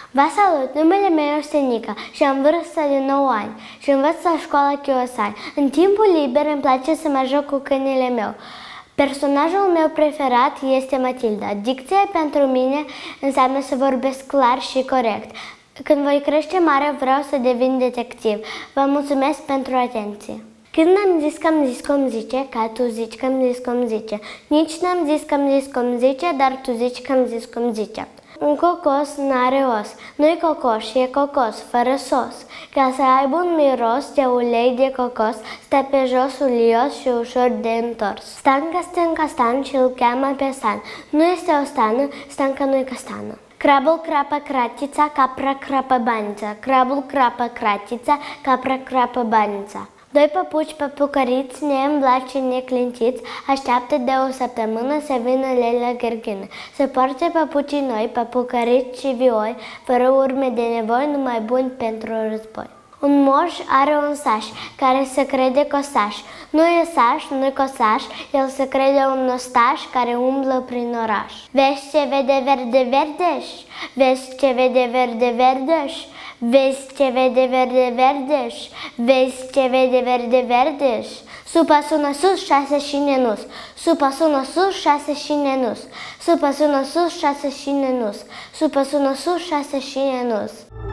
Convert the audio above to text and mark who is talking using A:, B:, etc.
A: Vă salut! Numele meu este Nica și am vârsta de 9 ani și învăț la școala Chiosani. În timpul liber îmi place să mă joc cu câinele meu. Personajul meu preferat este Matilda. Dicția pentru mine înseamnă să vorbesc clar și corect. Când voi crește mare, vreau să devin detectiv. Vă mulțumesc pentru atenție. Când am zis că am zis cum zice, ca tu zici că am zis cum zice. Nici n-am zis că am zis cum zice, dar tu zici că am zis cum zice. Un cocos n-are os, nu-i cocoș, e cocos, fără sos. Ca să aibă un miros de ulei de cocos, stă pe jos ulios și ușor de întors. Stanca stânca stan și îl cheamă pe Stan. Nu este o stană, Stanca nu-i castană. Crabul crapă cratița, capra crapă banița. Crabul crapă cratița, capra crapă banița. Doi păpuci păpucăriți, neîmblați și neclintiți, așteaptă de o săptămână să vină Leila Gherghină. Să poarte păpucii noi, păpucăriți și vioi, fără urme de nevoi, numai buni pentru război. Un moș are un saș, care se crede cosaș. Nu e saș, nu-i cosaș, el se crede un ostaș care umblă prin oraș. Vezi ce vede verde verdeș? Vezi ce vede verde verdeș? Vezi ce vede verde verdeș? Vezi ce vede verde verdeș? Supa sună sus, 6 și nenus. Supa sună sus, 6 și nenus. Supa sună sus, 6 și nenus. Supa sună sus, 6 și nenus.